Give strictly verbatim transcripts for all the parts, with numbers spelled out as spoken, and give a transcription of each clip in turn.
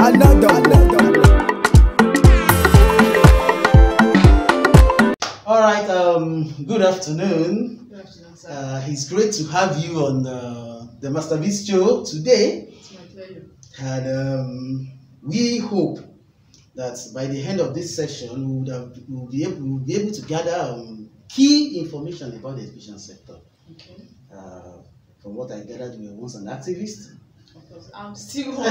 Another. All right. Um. Good afternoon. Good afternoon, sir. Uh, it's great to have you on the, the MasterBeast show today. It's my pleasure. And um, we hope that by the end of this session, we would have, we will be able, we will be able to gather um, key information about the education sector. Okay. Uh, from what I gathered, you were once an activist. Of course, I'm still one.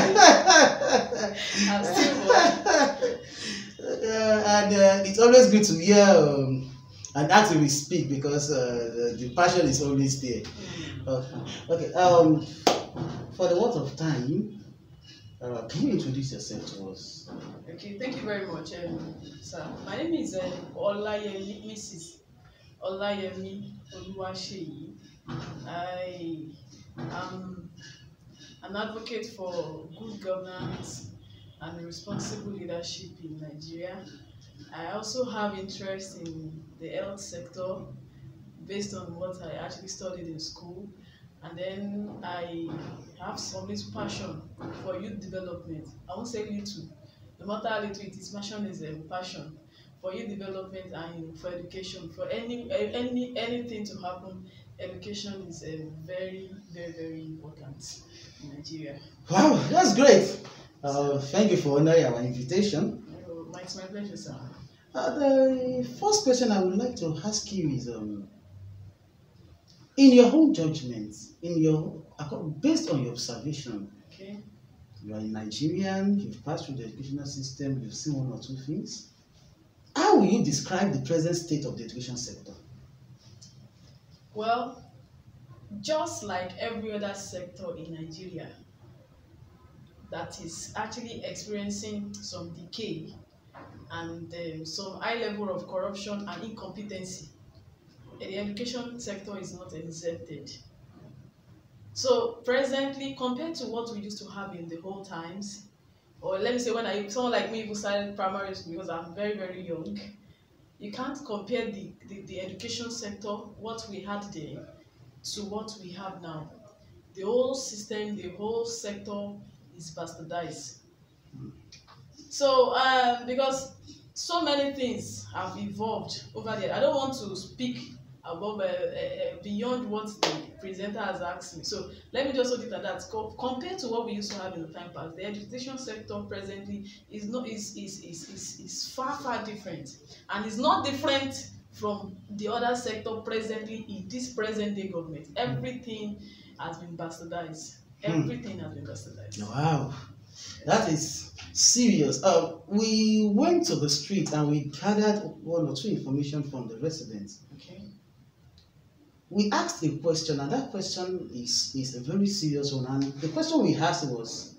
I'm still one. Uh, and uh, it's always good to hear um, an activist speak because uh, the, the passion is always there. Mm. Uh, okay. Um, for the want of time, uh, can you introduce yourself to us? Okay, thank you very much, um, sir. My name is uh, Olayemi, Missus Olayemi Oluwaseyi. I am an advocate for good governance and responsible leadership in Nigeria. I also have interest in the health sector based on what I actually studied in school. And then I have some little passion for youth development. I won't say little, no matter how little it is, passion is a passion for youth development and for education. For any any anything to happen, education is a very, very, very important in Nigeria. Wow, that's great. Uh, thank you for honoring our invitation. Uh, It's my pleasure, sir. Uh, the first question I would like to ask you is, um, in your own judgment, in your based on your observation, Okay. you are a Nigerian, you've passed through the educational system, you've seen one or two things. How will you describe the present state of the education sector? Well, just like every other sector in Nigeria that is actually experiencing some decay and um, some high level of corruption and incompetency, the education sector is not exempted. So presently, compared to what we used to have in the old times, or let me say when I someone like me who started primary school because I'm very, very young, you can't compare the, the, the education sector, what we had then, to what we have now. The whole system, the whole sector is bastardized. So, um, because so many things have evolved over there, I don't want to speak above uh, uh, beyond what the presenter has asked me. So let me just hold it at that. Co compared to what we used to have in the time past, the education sector presently is not is is is is, is far far different, and is not different from the other sector presently in this present day government. Everything has been bastardized. Everything has been bastardized. Wow, that is serious. Uh, we went to the street and we gathered one or two information from the residents. Okay. We asked a question, and that question is, is a very serious one. And the question we asked was,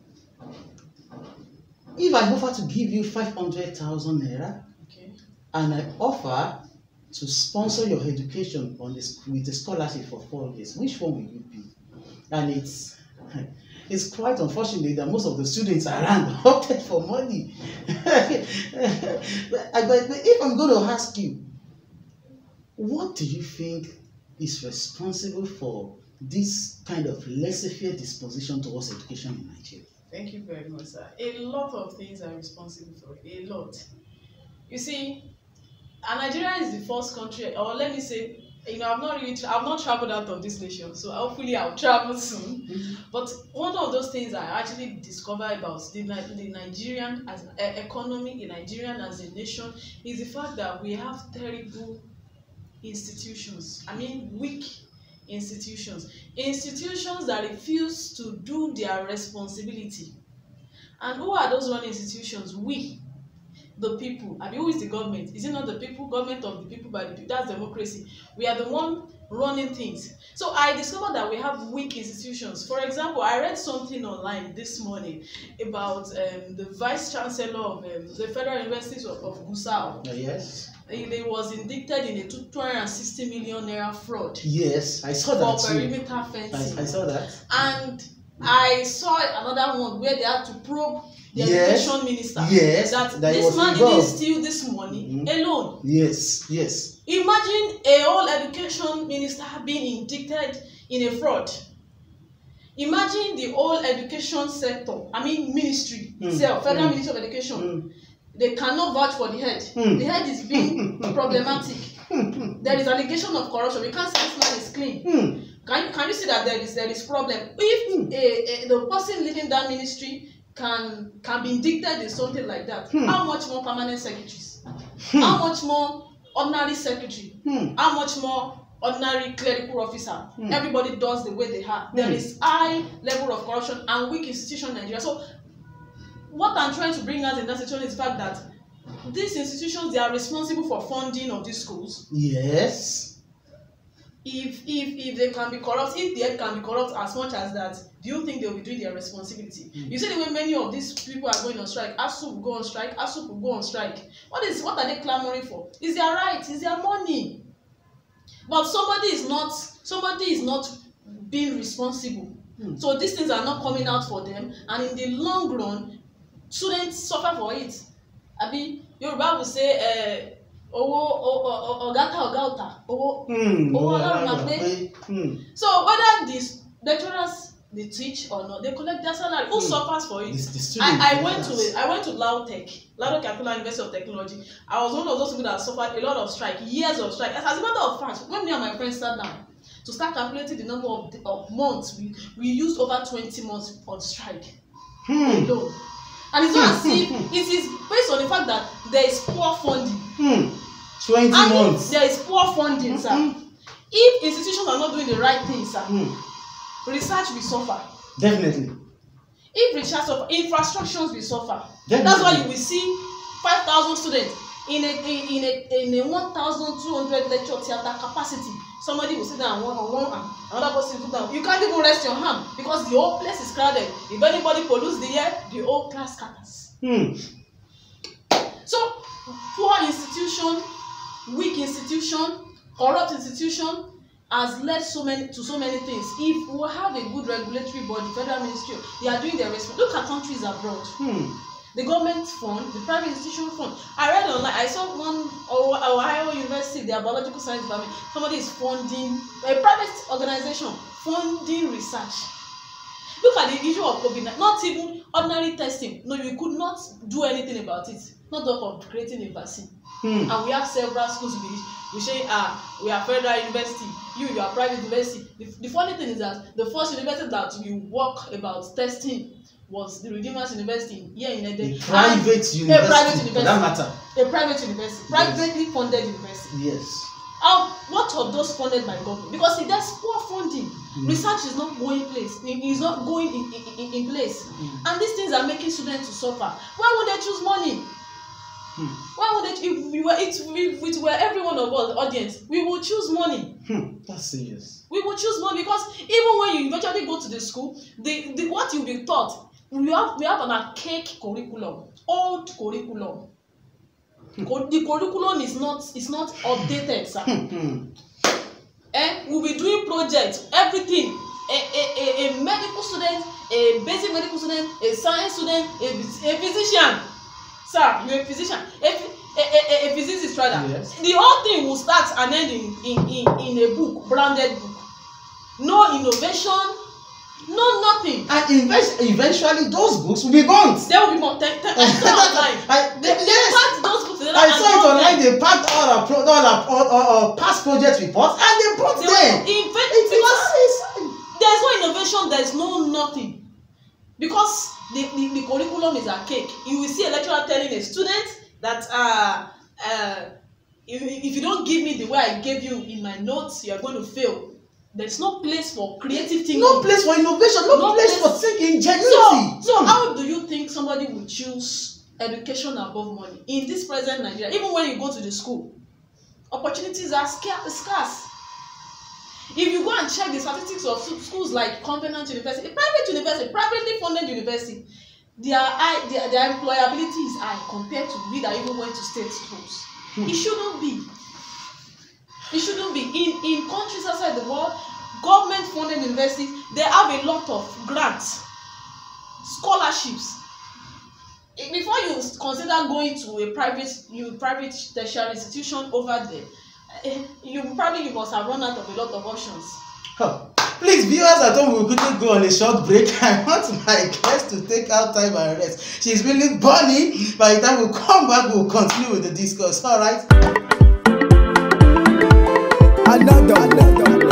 if I offer to give you five hundred thousand naira, Okay. and I offer to sponsor your education on this with a scholarship for four years, which one will you be? And it's it's quite unfortunate that most of the students around opted for money. but, but if I'm going to ask you, what do you think is responsible for this kind of laissez-faire disposition towards education in Nigeria? Thank you very much, sir. A lot of things are responsible for it. A lot. You see, and Nigeria is the first country, or let me say, you know, I've not really, I've not traveled out of this nation, so hopefully I'll travel soon. Mm-hmm. But one of those things I actually discovered about the, the Nigerian as uh, economy, the Nigerian as a nation, is the fact that we have terrible institutions. I mean, weak institutions. Institutions that refuse to do their responsibility. And who are those running institutions? We. The people. I mean, who is the government? Is it not the people? Government of the people by the people. That's democracy. We are the one running things. So I discovered that we have weak institutions. For example, I read something online this morning about um, the vice chancellor of um, the Federal University of, of Gusau. Uh, yes. He was indicted in a two hundred sixty million naira fraud. Yes, I saw that for too. perimeter fencing. I, I saw that. And I saw another one where they had to probe the yes. education minister. Yes. That, that this man involved. didn't steal this money mm-hmm. alone. Yes, yes. Imagine a whole education minister being indicted in a fraud. Imagine the whole education sector, I mean ministry mm. itself, Federal mm. Ministry of Education. Mm. They cannot vouch for the head. Mm. The head is being problematic. There is allegation of corruption. We can't say this man is clean. Mm. Can, can you see that there is there is problem? If Mm. a, a, the person leading that ministry can can be indicted in something like that, mm. how much more permanent secretaries? Mm. How much more ordinary secretary? Mm. How much more ordinary clerical officer? Mm. Everybody does the way they are. Mm. There is high level of corruption and weak institution in Nigeria. So what I'm trying to bring out in that situation is the fact that these institutions, they are responsible for funding of these schools. Yes. If if if they can be corrupt, if the head can be corrupt as much as that, do you think they will be doing their responsibility? Mm. You see the way many of these people are going on strike. ASUU will go on strike. ASUU will go on strike. What is what are they clamoring for? Is their right? Is their money? But somebody is not. Somebody is not being responsible. Mm. So these things are not coming out for them, and in the long run, students suffer for it. I mean, Yoruba will say, "Owo ogata ogata owo owo Ọlọ́run ma pe." So whether these lecturers they teach or not, they collect their salary. Who mm. suffers for it? The, the I, I went to a, I went to LAUTECH, Ladoke Akintola University of Technology. I was one of those people that suffered a lot of strike, years of strike. As, as a matter of fact, when me and my friends sat down to start calculating the number of, of months, we, we used over twenty months on strike hmm. alone. And it's not as if it is based on the fact that there is poor funding. Hmm. twenty and months. If there is poor funding, sir. Mm-hmm. If institutions are not doing the right thing, sir, mm. research will suffer. Definitely. If research suffer, infrastructures will suffer. Definitely. That's why you will see five thousand students in a in a in a one thousand two hundred lecture theatre capacity. Somebody will sit down on one on one arm, another person will sit down. You can't even rest your hand because the whole place is crowded. If anybody pollutes the air, the whole class scatters. Hmm. So poor institution, weak institution, corrupt institution has led so many to so many things. If we have a good regulatory body, federal ministry, they are doing their response. Look at countries abroad. Hmm. The government fund, the private institution fund. I read online, I saw one Ohio University, their biological science department, somebody is funding, a private organization funding research. Look at the issue of COVID nineteen, not even ordinary testing. No, you could not do anything about it. Not talk of creating a vaccine. Hmm. And we have several schools we, we say, ah, we are federal university, you, you are private university. The, the funny thing is that the first university that we work about testing was the Redeemers University here in Ede. A private university. A private university. For that matter. A private university. Privately yes. funded university. Yes. Um, what of those funded by government? Because if there's poor funding, mm. research is not going in place. It is not going in, in, in place. Mm. And these things are making students to suffer. Why would they choose money? Hmm. Why would they? If we were, it, if it were every one of us, the audience, we would choose money. Hmm. That's serious. We would choose money because even when you eventually go to the school, the, the what you'll be taught, we have we have an archaic curriculum, old curriculum. Hmm. The curriculum is not is not updated, sir. Hmm. Eh, we'll be doing projects, everything. A, a, a, a medical student, a basic medical student, a science student, a, a physician. Sir, you're a physician. A, a, a, a physicist rather. Yes. The whole thing will start and end in, in, in, in a book, branded book. No innovation, no nothing. And invest, eventually those books will be burnt. They will be burnt. I saw online. I, they, they yes. packed those books. I saw it online. They packed all our, pro, all our, all, all, all past project reports and they brought they them. Invent, it, because it's, there's no innovation, there's no nothing. Because the, the, the curriculum is archaic. You will see a lecturer telling a student that uh, uh, if, if you don't give me the way I gave you in my notes, you are going to fail. There's no place for creative thinking. No place for innovation. No, no place, place for thinking genuinely. So, so how do you think somebody will choose education above money in this present Nigeria? Even when you go to the school, opportunities are scarce. If you go and check the statistics of schools like Covenant University, a private university, privately funded university, their, their, their employability is high compared to we that even went to state schools. Hmm. It shouldn't be. It shouldn't be. In, in countries outside the world, government funded universities, they have a lot of grants, scholarships. Before you consider going to a private, you private tertiary institution over there, you probably you must have run out of a lot of options. Huh. Please, viewers at home, we'll quickly go on a short break. I want my guest to take out time and rest. She's really burning. By the time we come back, we'll continue with the discourse. All right? Another, another.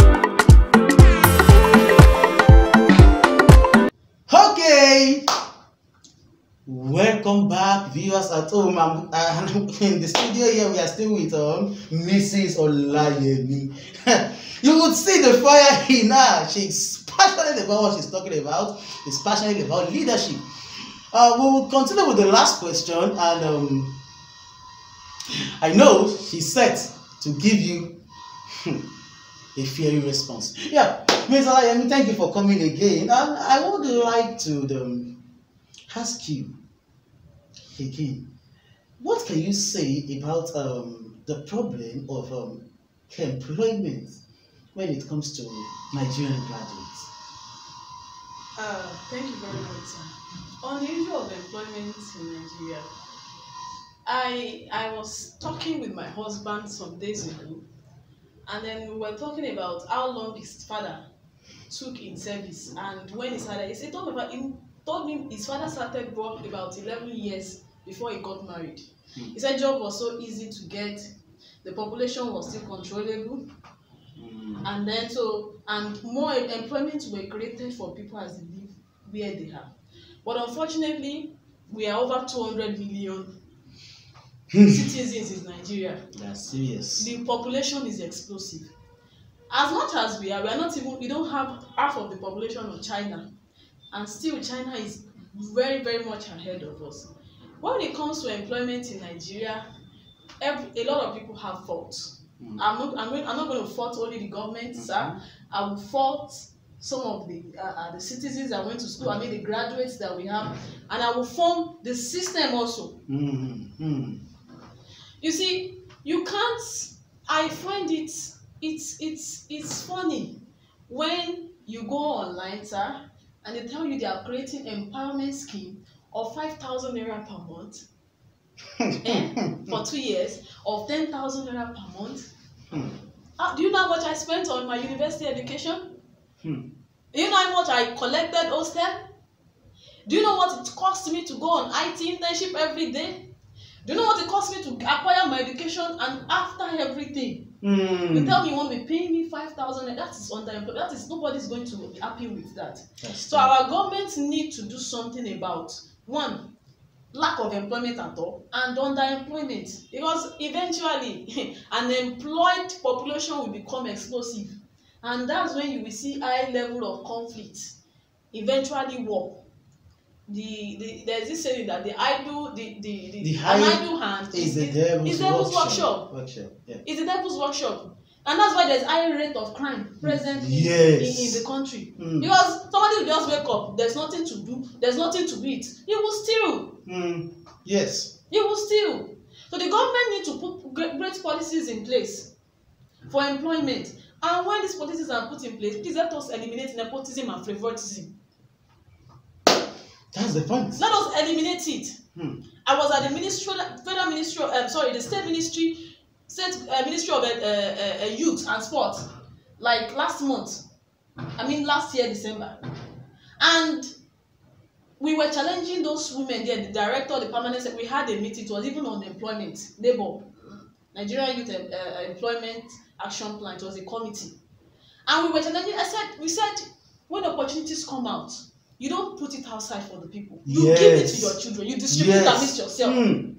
Okay. Welcome back, viewers at home. I'm, I'm in the studio here. We are still with um, Missus Olayemi. You would see the fire in her. She's passionate about what she's talking about. She's passionate about leadership. Uh, we will continue with the last question, and um, I know she's set to give you a fiery response. Yeah, Miz Olayemi, thank you for coming again. And I would like to um, ask you again, what can you say about um, the problem of um, employment when it comes to Nigerian graduates? Uh, thank you very much, sir. On the issue of employment in Nigeria, I I was talking with my husband some days ago, and then we were talking about how long his father took in service, and when he started, he said, told me about, he told me his father started work about eleven years before he got married. Mm. He said job was so easy to get, the population was still controllable. And then so, and more employment were created for people as they live where they are. But unfortunately, we are over two hundred million citizens in Nigeria. That's serious. The population is explosive. As much as we are, we are not even, we don't have half of the population of China. And still China is very, very much ahead of us. When it comes to employment in Nigeria, every, a lot of people have faults. I'm not. I'm, going, I'm not going to fault only the government, mm-hmm. sir. I will fault some of the uh, uh, the citizens that went to school. I mean, the graduates that we have, and I will form the system also. Mm-hmm. You see, you can't. I find it. It's it's it's funny when you go online, sir, and they tell you they are creating empowerment scheme of five thousand naira per month. eh, for two years of ten thousand naira per month. Hmm. Uh, do you know how much I spent on my university education? Hmm. Do you know how much I collected hostel? Do you know what it cost me to go on I T internship every day? Do you know what it cost me to acquire my education, and after everything, hmm. you tell me you want to be paying me five thousand? That is underemployed. That is, nobody's going to be happy with that. That's so true. Our government need to do something about one, lack of employment at all, and underemployment, because eventually an employed population will become explosive, and that's when you will see high level of conflict, eventually war. The, the there's this saying that the idle the the, the, the an idle hand is, is the devil's, is devil's workshop. workshop. workshop. Yeah. It's the devil's workshop. And that's why there's high rate of crime presently yes. in, in the country. Mm. Because somebody will just wake up, there's nothing to do, there's nothing to eat, he will steal. Mm. Yes. He will steal. So the government need to put great, great policies in place for employment. And when these policies are put in place, please let us eliminate nepotism and favoritism. That's the point. Let us eliminate it. Hmm. I was at the ministry, federal ministry, um, sorry, the state ministry, state uh, ministry of uh, uh, uh, youth and sport, like last month. I mean last year December, and we were challenging those women there. The director, the permanent secretary, we had a meeting. It was even on employment, labor, Nigerian Youth uh, Employment Action Plan. It was a committee, and we were challenging. I said, we said, when opportunities come out, you don't put it outside for the people. You yes. give it to your children. You distribute yes. amidst yourself. Mm.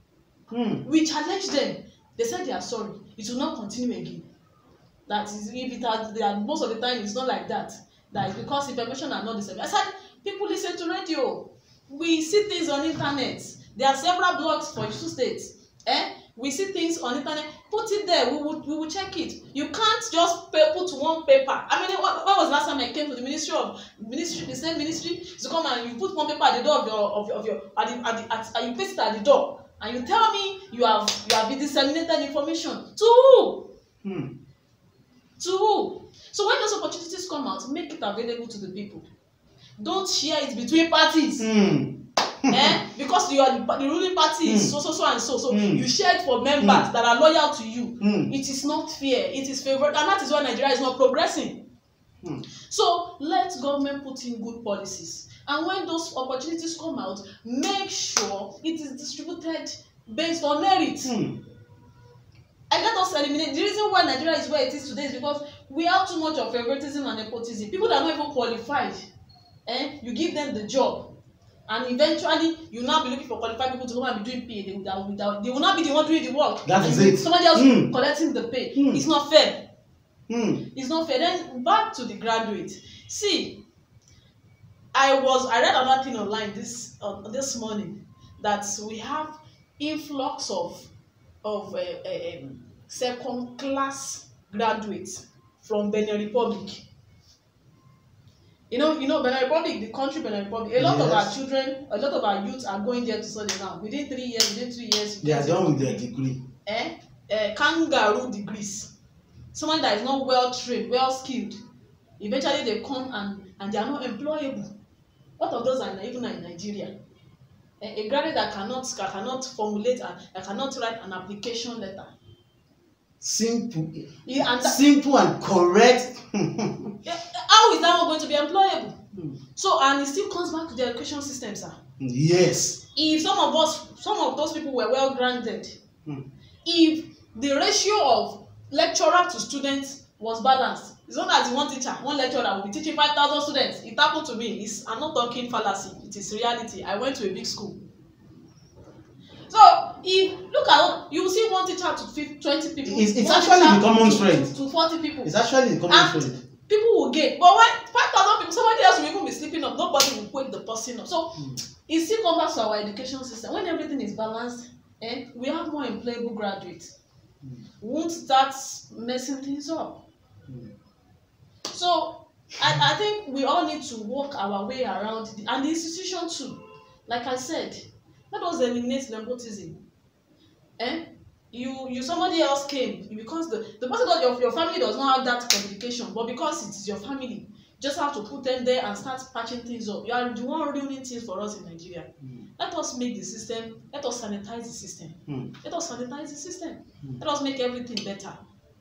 Mm. We challenged them. They said they are sorry. It will not continue again. That is, if it has, they are, most of the time it's not like that. That is because information are not the same. I said, people listen to radio. We see things on internet. There are several blogs for two states. Eh? We see things on internet. Put it there. We will we will check it. You can't just pay, put one paper. I mean, when was the last time I came to the ministry of ministry, the same ministry, to come and you put one paper at the door of your of your, of your at the, at the, at, and you place it at the door, and you tell me you have you have been disseminated information to who? Hmm. To who? So when those opportunities come out, make it available to the people. Don't share it between parties. Hmm. eh? Because you are the, the ruling party is mm. so so so and so so mm. you share it for members mm. that are loyal to you. Mm. It is not fair. It is favored, and that is why Nigeria is not progressing. Hmm. So let government put in good policies, and when those opportunities come out, make sure it is distributed based on merit. Hmm. And let us eliminate the reason why Nigeria is where it is today is because we have too much of favoritism and nepotism. People that are not even qualified, eh, you give them the job, and eventually you now be looking for qualified people to come and be doing pay. They will, they will, they will not be the one doing the work. That is it. Somebody else mm. collecting the pay. Mm. It's not fair. Mm. It's not fair. Then back to the graduate. See, I was I read another thing online this uh, this morning that we have influx of of uh, uh, um, second class graduates from Benin Republic. You know, you know Benin Republic, the country Benin Republic. A lot yes. of our children, a lot of our youths are going there to study now. Within three years, within two years, they are done with their degree. Eh, uh, kangaroo degrees. Someone that is not well trained, well skilled. Eventually, they come and and they are not employable. What of those are even in Nigeria? A, a graduate that cannot that cannot formulate and that cannot write an application letter. Simple, yeah, and that, simple and correct. How is that one going to be employable? Hmm. So, and it still comes back to the education system, sir. Yes. If some of us, some of those people were well grounded, hmm. if the ratio of lecturer to students was balanced, it's not as one teacher, one lecturer will be teaching five thousand students. It happened to me. It's, I'm not talking fallacy. It is reality. I went to a big school. So, if look at you will see one teacher to twenty people. It's, it's actually the common trend. To, to forty people. It's actually the common and trend. People will get, but when five thousand people, somebody else will even be sleeping up. Nobody will wake the person up. So, mm. it still comes back to our education system. When everything is balanced, eh, we have more employable graduates. Mm. Won't start messing things up. Mm. So, I, I think we all need to work our way around the, and the institution too. Like I said, let us eliminate nepotism. Eh? You, you, somebody else came because the the person of your, your family does not have that communication, but because it is your family, just have to put them there and start patching things up. You are the one ruining things for us in Nigeria. Mm. Let us make the system. Let us sanitize the system. Mm. Let us sanitize the system. Mm. Let us make everything better.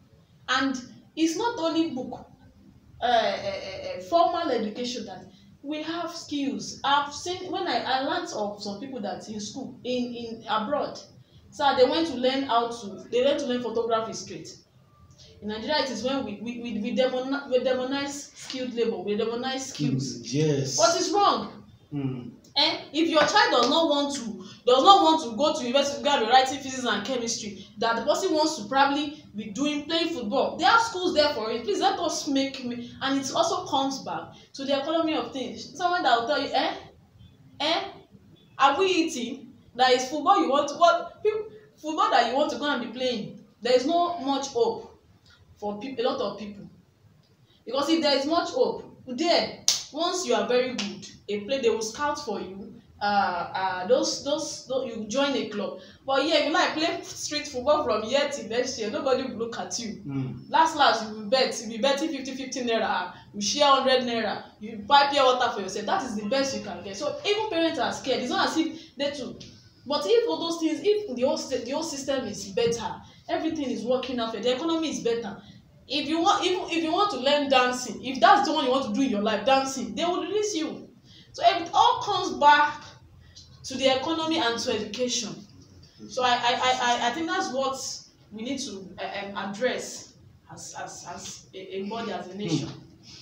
And it's not only book. Uh, uh, uh, formal education that we have skills. I've seen when I, I learned of some people that in school in in abroad, so they went to learn how to they learn to learn photography straight. In Nigeria, it is when we we we, we, demonize, we demonize skilled labor, we demonize skills. Mm, yes. What is wrong? Mm. And if your child does not want to does not want to go to university to go and be writing physics and chemistry, that the person wants to probably be doing playing football, they have schools there for it. Please let us make me, and it also comes back to the economy of things. Someone that will tell you, eh, eh, are we eating? That is football you want to what people, football that you want to go and be playing. There is not much hope for people, a lot of people, because if there is much hope there, once you are very good, a play they will scout for you. Uh, uh, those, those, those, you join a club. But yeah, if you like play street football from year to next year, nobody will look at you. Mm. Last, last, you will bet. You will be betting fifty, fifty naira. You share one hundred naira. You buy pure water for yourself. That is the best you can get. So even parents are scared. It's not as if they too. But if all those things, if the whole, the whole system is better, everything is working out, the economy is better. If you want, even if you want to learn dancing, if that's the one you want to do in your life, dancing, they will release you. So it all comes back to the economy and to education. So I I I I think that's what we need to uh, um, address as as as a, a body, as a nation.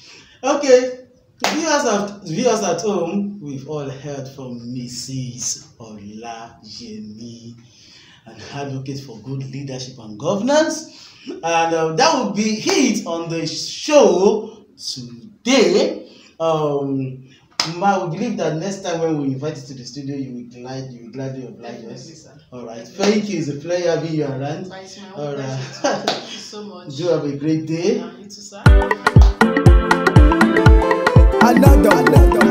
Okay, viewers at viewers at home, we've all heard from Missus Olajemi, an advocate for good leadership and governance. And uh, that will be it on the show today. Um, I will believe that next time when we invite you to the studio, you will glad you will gladly oblige us. All right. Definitely. Thank you. It's a pleasure having you around. All right. Thank you so much. Do have a great day. Yeah, you too, sir. Another. Another.